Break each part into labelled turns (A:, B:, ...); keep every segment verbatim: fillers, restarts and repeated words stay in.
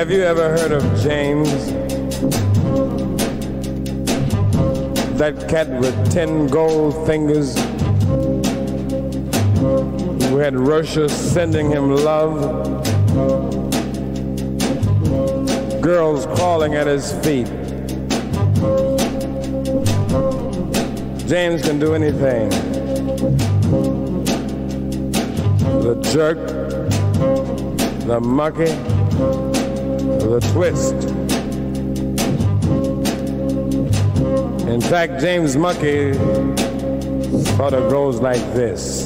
A: Have you ever heard of James? That cat with ten gold fingers who had Russia sending him love, girls crawling at his feet. James can do anything. The jerk, the monkey, the twist. In fact, James Monkey sort of goes like this.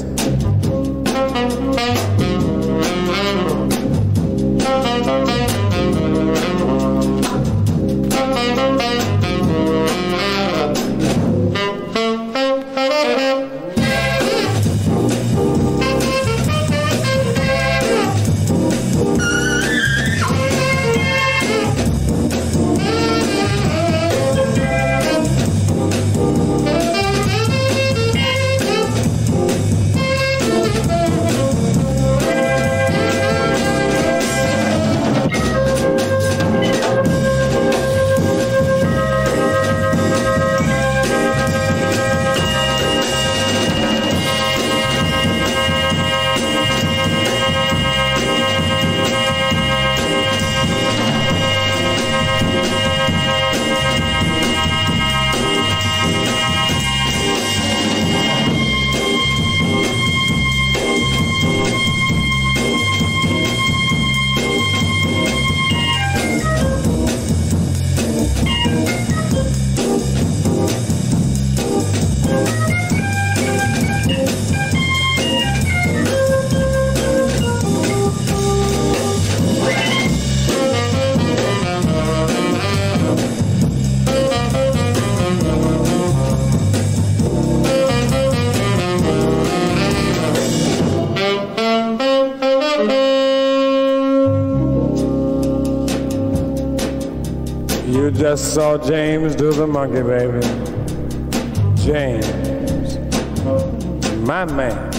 A: You just saw James do the monkey, baby. James, my man.